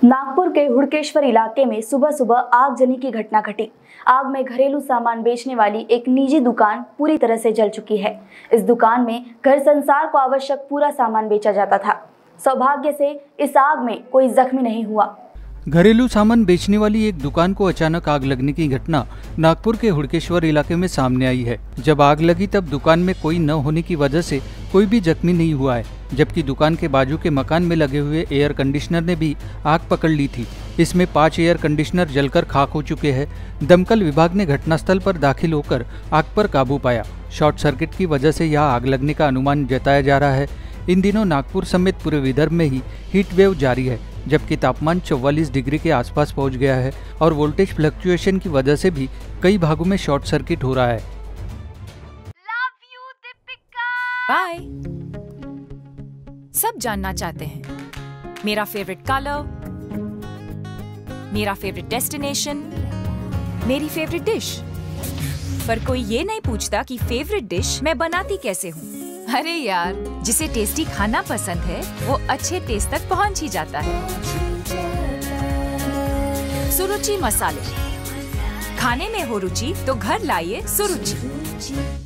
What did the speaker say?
नागपुर के हुड़केश्वर इलाके में सुबह सुबह आगजनी की घटना घटी। आग में घरेलू सामान बेचने वाली एक निजी दुकान पूरी तरह से जल चुकी है। इस दुकान में घर संसार को आवश्यक पूरा सामान बेचा जाता था। सौभाग्य से इस आग में कोई जख्मी नहीं हुआ। घरेलू सामान बेचने वाली एक दुकान को अचानक आग लगने की घटना नागपुर के हुड़केश्वर इलाके में सामने आई है। जब आग लगी तब दुकान में कोई न होने की वजह से कोई भी जख्मी नहीं हुआ है, जबकि दुकान के बाजू के मकान में लगे हुए एयर कंडीशनर ने भी आग पकड़ ली थी। इसमें 5 एयर कंडीशनर जलकर खाक हो चुके हैं। दमकल विभाग ने घटनास्थल पर दाखिल होकर आग पर काबू पाया। शॉर्ट सर्किट की वजह से यह आग लगने का अनुमान जताया जा रहा है। इन दिनों नागपुर समेत पूरे विदर्भ में ही हीट वेव जारी है, जबकि तापमान 44 डिग्री के आसपास पहुंच गया है और वोल्टेज फ्लक्चुएशन की वजह से भी कई भागों में शॉर्ट सर्किट हो रहा है। बाय। सब जानना चाहते हैं मेरा फेवरेट कलर, मेरा फेवरेट डेस्टिनेशन, मेरी फेवरेट डिश, पर कोई ये नहीं पूछता कि फेवरेट डिश मैं बनाती कैसे हूँ। अरे यार, जिसे टेस्टी खाना पसंद है वो अच्छे टेस्ट तक पहुँच ही जाता है। सुरुचि मसाले, खाने में हो रुचि तो घर लाइए सुरुचि।